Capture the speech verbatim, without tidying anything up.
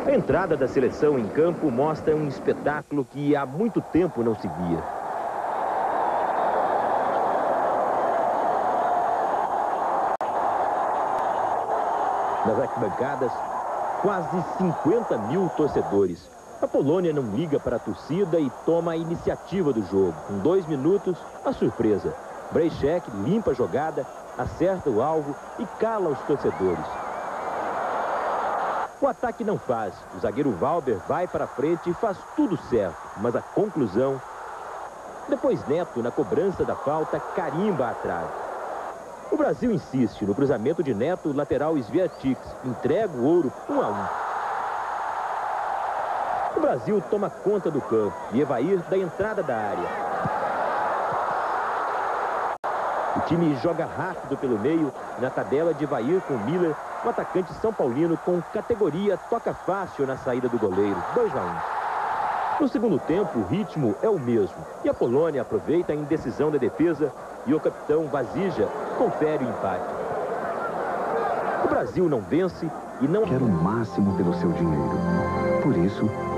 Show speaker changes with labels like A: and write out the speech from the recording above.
A: A entrada da seleção em campo mostra um espetáculo que há muito tempo não se via. Nas arquibancadas, quase cinquenta mil torcedores. A Polônia não liga para a torcida e toma a iniciativa do jogo. Com dois minutos, a surpresa. Brejček limpa a jogada, acerta o alvo e cala os torcedores. O ataque não faz. O zagueiro Valber vai para frente e faz tudo certo. Mas a conclusão... Depois Neto, na cobrança da falta, carimba a trave. O Brasil insiste no cruzamento de Neto, o lateral Swiatek entrega o ouro um a um. O Brasil toma conta do campo e Evair da entrada da área. O time joga rápido pelo meio, na tabela de Evair com Miller, o atacante são paulino com categoria toca fácil na saída do goleiro, dois a um. No segundo tempo, o ritmo é o mesmo e a Polônia aproveita a indecisão da defesa e o capitão Vasija confere o empate. O Brasil não vence e não...
B: Quer o máximo pelo seu dinheiro. Por isso...